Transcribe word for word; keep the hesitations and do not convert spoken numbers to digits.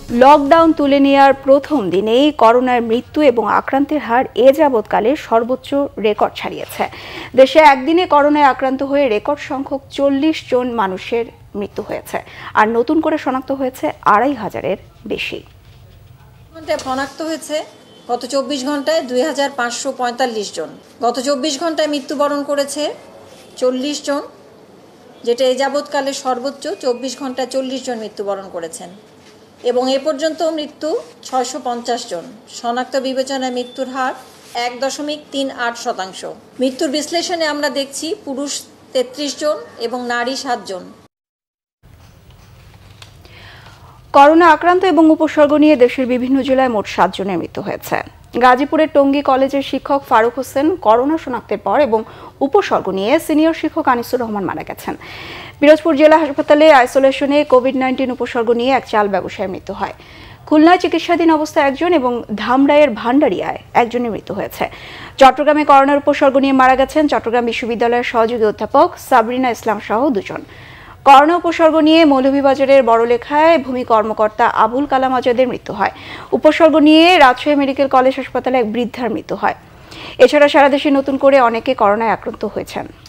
Lockdown তুলে নেওয়ার প্রথম দিনেই করোনার মৃত্যু এবং আক্রান্তের হার এ যাবৎকালে সর্বোচ্চ রেকর্ড ছাড়িয়েছে। দেশে একদিনে করোনায় আক্রান্ত হয়ে রেকর্ড সংখ্যক চল্লিশ জন মানুষের মৃত্যু হয়েছে, আর নতুন করে শনাক্ত হয়েছে আড়াই হাজারের বেশি। শনাক্ত হয়েছে গত চব্বিশ ঘন্টায় দুই হাজার পাঁচশো পঁয়তাল্লিশ জন। গত চব্বিশ ঘন্টায় মৃত্যুবরণ করেছে চল্লিশ জন, যেটা এ যাবৎকালে সর্বোচ্চ। চব্বিশ ঘন্টায় চল্লিশ জন মৃত্যুবরণ করেছেন এবং এ পর্যন্ত মৃত্যু ছয়শো পঞ্চাশ জন। শনাক্ত বিবেচনায় মৃত্যুর হার এক দশমিক তিন আট শতাংশ। মৃত্যুর বিশ্লেষণে আমরা দেখছি পুরুষ তেত্রিশ জন এবং নারী সাত জন। করোনা আক্রান্ত এবং উপসর্গ নিয়ে দেশের বিভিন্ন জেলায় মোট সাত জনের মৃত্যু হয়েছে। গাজীপুরের টঙ্গী কলেজের শিক্ষক ফারুক হোসেন করোনা শনাক্তের পর এবং উপসর্গ নিয়ে সিনিয়র শিক্ষক আনিসুর রহমান মারা গেছেন। পিরোজপুর জেলা হাসপাতালে আইসোলেশনে কোভিড নাইন্টিন উপসর্গ নিয়ে এক চাল ব্যবসায়ীর মৃত্যু হয়। খুলনায় চিকিৎসাধীন অবস্থায় একজন এবং ধামরাইয়ের ভান্ডারিয়ায় একজনের মৃত্যু হয়েছে। চট্টগ্রামে করোনার উপসর্গ নিয়ে মারা গেছেন চট্টগ্রাম বিশ্ববিদ্যালয়ের সহযোগী অধ্যাপক সাবরিনা ইসলাম সহ দুজন। করোনা উপসর্গ নিয়ে মৌলভীবাজারের বড়লেখায় ভূমি কর্মকর্তা আবুল কালাম আজাদের মৃত্যু হয়। উপসর্গ নিয়ে রাজশাহী মেডিকেল কলেজ হাসপাতালে এক বৃদ্ধার মৃত্যু হয়। এছাড়া সারা দেশে নতুন করে অনেকে করোনায় আক্রান্ত হয়েছেন।